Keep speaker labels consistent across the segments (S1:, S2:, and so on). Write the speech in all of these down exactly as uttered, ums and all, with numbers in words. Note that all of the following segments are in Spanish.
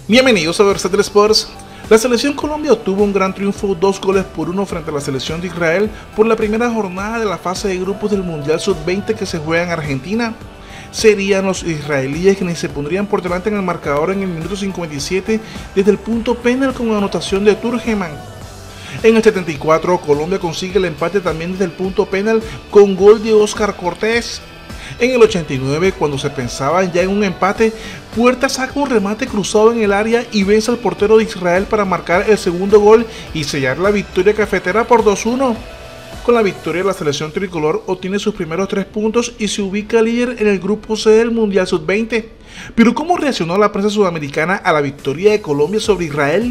S1: Bienvenidos a Versátil Sports. La selección Colombia obtuvo un gran triunfo, dos goles por uno frente a la selección de Israel por la primera jornada de la fase de grupos del Mundial sub veinte que se juega en Argentina. Serían los israelíes quienes se pondrían por delante en el marcador en el minuto cincuenta y siete desde el punto penal con anotación de Turgeman. En el setenta y cuatro, Colombia consigue el empate también desde el punto penal con gol de Oscar Cortés. En el ochenta y nueve, cuando se pensaba ya en un empate, Puerta saca un remate cruzado en el área y vence al portero de Israel para marcar el segundo gol y sellar la victoria cafetera por dos uno. Con la victoria, la selección tricolor obtiene sus primeros tres puntos y se ubica líder en el grupo C del Mundial sub veinte. Pero ¿cómo reaccionó la prensa sudamericana a la victoria de Colombia sobre Israel?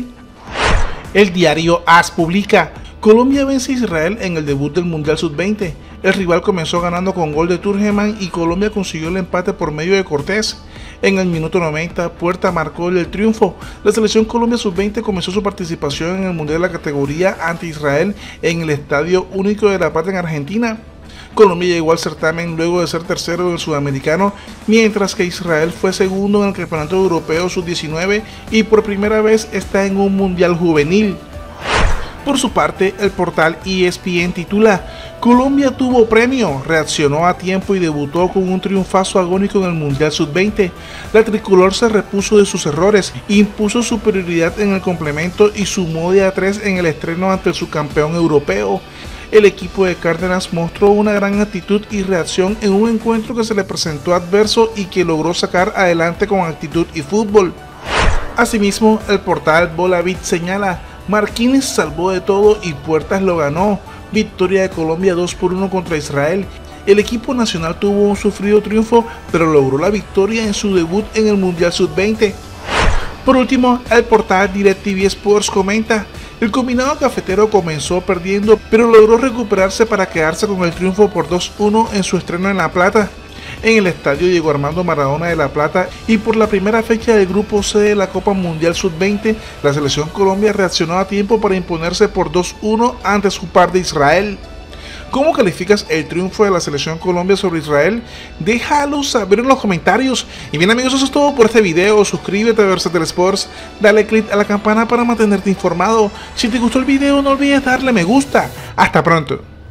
S1: El diario A S publica: Colombia vence a Israel en el debut del Mundial sub veinte. El rival comenzó ganando con gol de Turgeman y Colombia consiguió el empate por medio de Cortés. En el minuto noventa, Puerta marcó el triunfo. La selección Colombia sub veinte comenzó su participación en el Mundial de la categoría ante Israel en el Estadio Único de La Plata en Argentina. Colombia llegó al certamen luego de ser tercero del sudamericano, mientras que Israel fue segundo en el Campeonato Europeo sub diecinueve y por primera vez está en un Mundial juvenil. Por su parte, el portal E S P N titula: Colombia tuvo premio, reaccionó a tiempo y debutó con un triunfazo agónico en el Mundial sub veinte. La tricolor se repuso de sus errores, impuso superioridad en el complemento y sumó de a tres en el estreno ante el subcampeón europeo. El equipo de Cárdenas mostró una gran actitud y reacción en un encuentro que se le presentó adverso y que logró sacar adelante con actitud y fútbol. Asimismo, el portal Bolavit señala: Marquines salvó de todo y Puertas lo ganó. Victoria de Colombia dos por uno contra Israel. El equipo nacional tuvo un sufrido triunfo, pero logró la victoria en su debut en el Mundial sub veinte. Por último, el portal DirecTV Sports comenta: el combinado cafetero comenzó perdiendo, pero logró recuperarse para quedarse con el triunfo por dos uno en su estreno en La Plata, en el estadio Diego Armando Maradona de La Plata, y por la primera fecha del grupo C de la Copa Mundial sub veinte, la selección Colombia reaccionó a tiempo para imponerse por dos uno ante su par de Israel. ¿Cómo calificas el triunfo de la selección Colombia sobre Israel? Déjalo saber en los comentarios. Y bien amigos, eso es todo por este video. Suscríbete a Versátil Sports, dale click a la campana para mantenerte informado. Si te gustó el video, no olvides darle me gusta. Hasta pronto.